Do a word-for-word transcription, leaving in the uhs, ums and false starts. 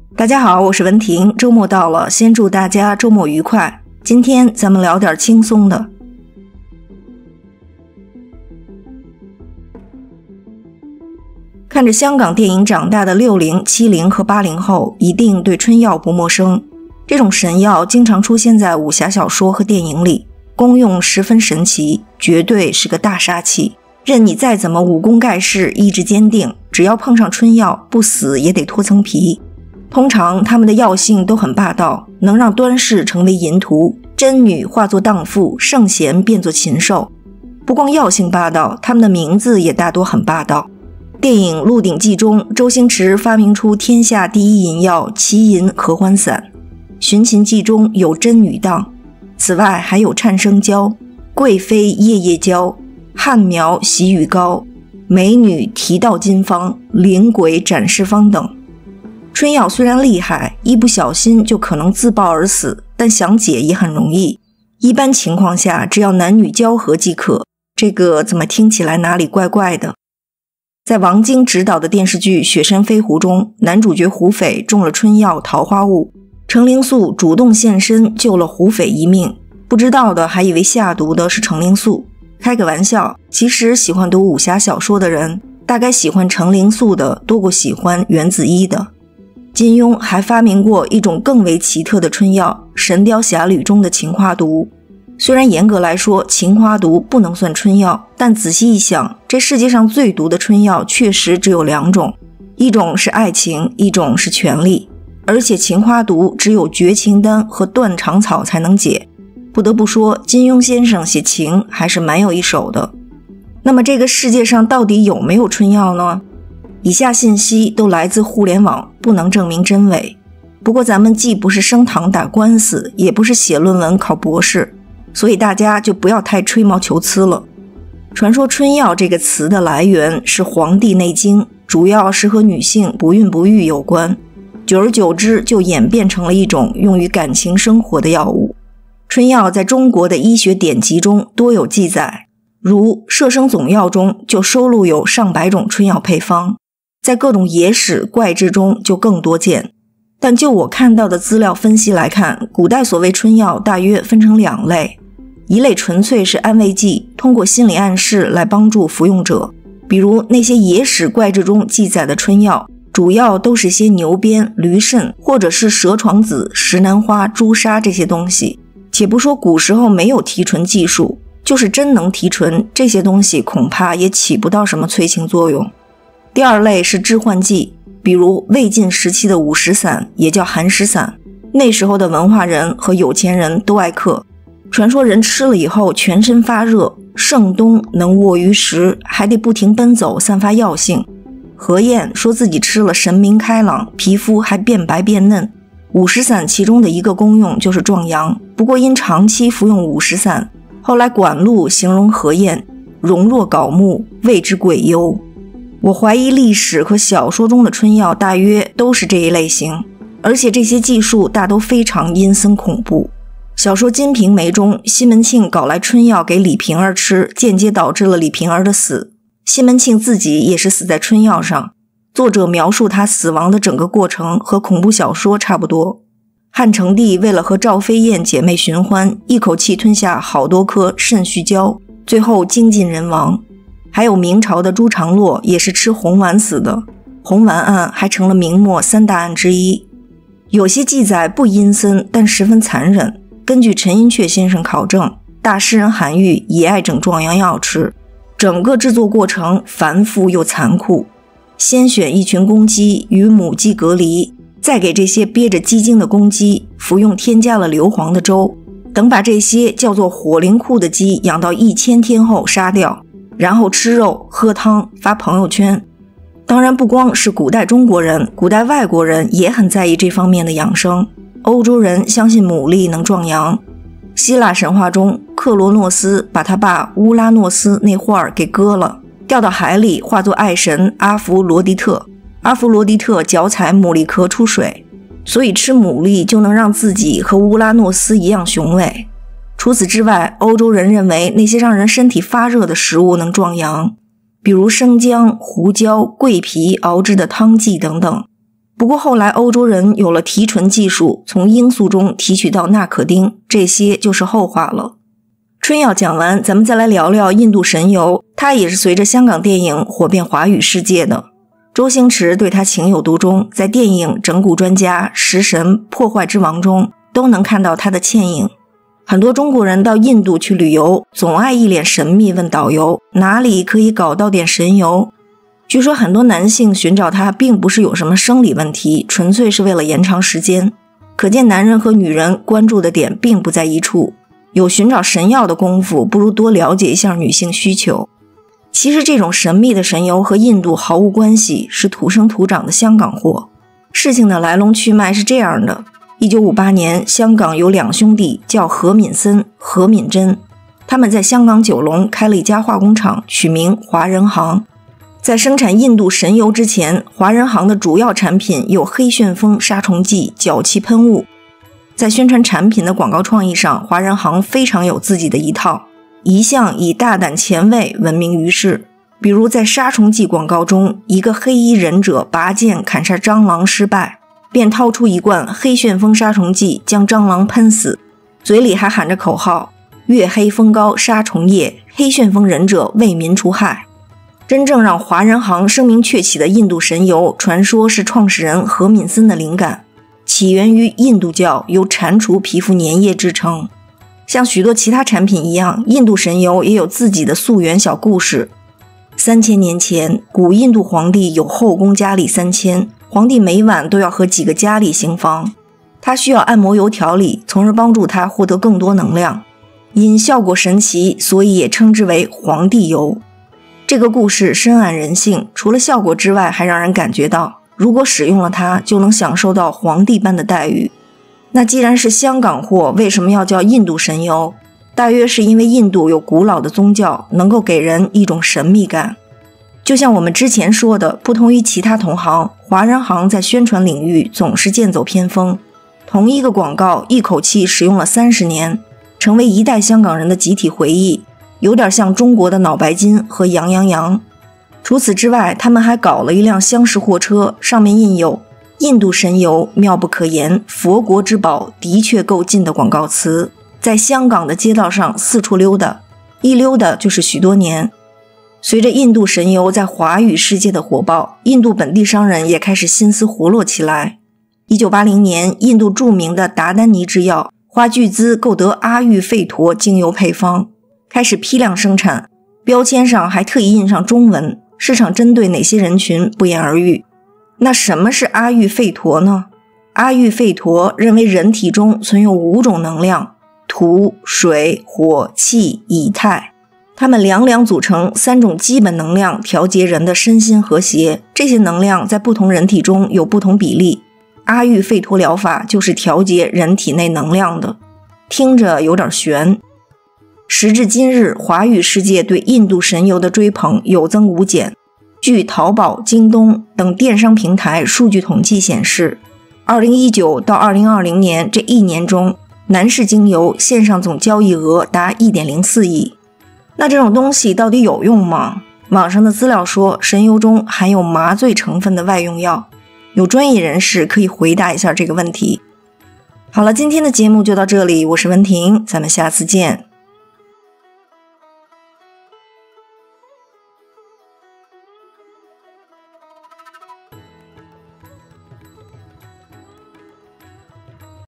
大家好，我是文婷，周末到了，先祝大家周末愉快。今天咱们聊点轻松的。看着香港电影长大的六零、七零和八零后，一定对春药不陌生。这种神药经常出现在武侠小说和电影里，功用十分神奇，绝对是个大杀器。任你再怎么武功盖世，意志坚定，只要碰上春药，不死也得脱层皮。通常他们的药性都很霸道，能让端氏成为淫徒，贞女化作荡妇，圣贤变作禽兽。不光药性霸道，他们的名字也大多很霸道。电影《鹿鼎记》中，周星驰发明出天下第一淫药奇淫合欢散，《寻秦记》中有真女当，此外还有颤生胶、贵妃夜夜胶、汉苗洗羽膏、美女提道金方、灵鬼展示方等。春药虽然厉害，一不小心就可能自爆而死，但想解也很容易。一般情况下，只要男女交合即可。这个怎么听起来哪里怪怪的？在王晶执导的电视剧《雪山飞狐》中，男主角胡斐中了春药桃花雾，程灵素主动现身救了胡斐一命，不知道的还以为下毒的是程灵素。开个玩笑，其实喜欢读武侠小说的人，大概喜欢程灵素的多过喜欢袁子衣的。金庸还发明过一种更为奇特的春药，神雕侠侣中的秦花毒。虽然严格来说秦花毒不能算春药，但仔细一想，这世界上最毒的春药确实只有两种，一种是爱情，一种是权力。而且秦花毒只有绝情丹和断肠草才能解。不得不说，金庸先生写情还是蛮有一手的。那么这个世界上到底有没有春药呢？以下信息都来自互联网，不能证明真伪。不过咱们既不是升堂打官司，也不是写论文考博士，所以大家就不要太吹毛求疵了。传说春药这个词的来源是《黄帝内经》，主要是和女性不孕不育有关，久而久之就演变成了一种用于感情生活的药物。春药在中国的医学典籍中多有记载，如《摄生总要》中就收录有上百种春药配方，在各种野史怪志中就更多见。但就我看到的资料分析来看，古代所谓春药大约分成两类，一类纯粹是安慰剂，通过心理暗示来帮助服用者，比如那些野史怪志中记载的春药，主要都是些牛鞭、驴肾，或者是蛇床子、石楠花、朱砂这些东西。且不说古时候没有提纯技术，就是真能提纯，这些东西恐怕也起不到什么催情作用。第二类是致幻剂，比如魏晋时期的五石散，也叫寒食散，那时候的文化人和有钱人都爱嗑。传说人吃了以后全身发热，盛冬能卧于时，还得不停奔走，散发药性。何晏说自己吃了神明开朗，皮肤还变白变嫩。五石散其中的一个功用就是壮阳，不过因长期服用五石散，后来管路形容何晏容若槁木，谓之鬼忧。我怀疑历史和小说中的春药大约都是这一类型，而且这些技术大都非常阴森恐怖。小说《金瓶梅》中，西门庆搞来春药给李瓶儿吃，间接导致了李瓶儿的死。西门庆自己也是死在春药上。作者描述他死亡的整个过程和恐怖小说差不多。汉成帝为了和赵飞燕姐妹寻欢，一口气吞下好多颗肾虚胶，最后精尽人亡。还有明朝的朱常洛也是吃红丸死的，红丸案还成了明末三大案之一。有些记载不阴森，但十分残忍。根据陈寅恪先生考证，大诗人韩愈也爱整壮阳药吃，整个制作过程繁复又残酷。先选一群公鸡与母鸡隔离，再给这些憋着鸡精的公鸡服用添加了硫磺的粥，等把这些叫做火灵库的鸡养到一千天后杀掉，然后吃肉喝汤发朋友圈。当然不光是古代中国人，古代外国人也很在意这方面的养生。欧洲人相信牡蛎能壮阳。希腊神话中，克罗诺斯把他爸乌拉诺斯那画儿给割了，掉到海里，化作爱神阿弗罗狄特。阿弗罗狄特脚踩牡蛎壳出水，所以吃牡蛎就能让自己和乌拉诺斯一样雄伟。除此之外，欧洲人认为那些让人身体发热的食物能壮阳，比如生姜、胡椒、桂皮熬制的汤剂等等。 不过后来欧洲人有了提纯技术，从罂粟中提取到纳可丁，这些就是后话了。春药讲完，咱们再来聊聊印度神油，它也是随着香港电影火遍华语世界的。周星驰对它情有独钟，在电影《整蛊专家》《食神》《破坏之王》中都能看到它的倩影。很多中国人到印度去旅游，总爱一脸神秘问导游，哪里可以搞到点神油？据说很多男性寻找它并不是有什么生理问题，纯粹是为了延长时间。可见男人和女人关注的点并不在一处，有寻找神药的功夫，不如多了解一下女性需求。其实这种神秘的神油和印度毫无关系，是土生土长的香港货。事情的来龙去脉是这样的，一九五八年，香港有两兄弟叫何敏森、何敏珍，他们在香港九龙开了一家化工厂，取名华人行。在生产印度神油之前，华人行的主要产品有黑旋风杀虫剂、脚气喷雾。在宣传产品的广告创意上，华人行非常有自己的一套，一向以大胆前卫闻名于世。比如在杀虫剂广告中，一个黑衣忍者拔剑砍杀蟑螂失败，便掏出一罐黑旋风杀虫剂将蟑螂喷死，嘴里还喊着口号：月黑风高杀虫夜，黑旋风忍者为民除害。真正让华人行声名鹊起的印度神油，传说是创始人何敏森的灵感，起源于印度教，由蟾蜍皮肤粘液制成。像许多其他产品一样，印度神油也有自己的溯源小故事。三千年前，古印度皇帝有后宫佳丽三千，皇帝每晚都要和几个佳丽行房，他需要按摩油调理，从而帮助他获得更多能量。因效果神奇，所以也称之为皇帝油。这个故事深谙人性，除了效果之外，还让人感觉到如果使用了它，就能享受到皇帝般的待遇。那既然是香港货，为什么要叫印度神油？大约是因为印度有古老的宗教，能够给人一种神秘感。就像我们之前说的，不同于其他同行，华人行在宣传领域总是剑走偏锋。同一个广告一口气使用了三十年，成为一代香港人的集体回忆，有点像中国的脑白金和羊羊羊。除此之外，他们还搞了一辆厢式货车，上面印有印度神油妙不可言，佛国之宝的确够劲的广告词，在香港的街道上四处溜达，一溜达就是许多年。随着印度神油在华语世界的火爆，印度本地商人也开始心思活络起来。一九八零年，印度著名的达丹尼制药花巨资购得阿育吠陀精油配方，开始批量生产，标签上还特意印上中文，市场针对哪些人群不言而喻。那什么是阿育吠陀呢？阿育吠陀认为人体中存有五种能量，土、水、火、气、以太，它们两两组成三种基本能量，调节人的身心和谐。这些能量在不同人体中有不同比例，阿育吠陀疗法就是调节人体内能量的。听着有点悬。时至今日，华语世界对印度神油的追捧有增无减。据淘宝、京东等电商平台数据统计显示，二零一九到二零二零年这一年中，男士精油线上总交易额达 一点零四亿。那这种东西到底有用吗？网上的资料说，神油中含有麻醉成分的外用药，有专业人士可以回答一下这个问题。好了，今天的节目就到这里，我是文婷，咱们下次见。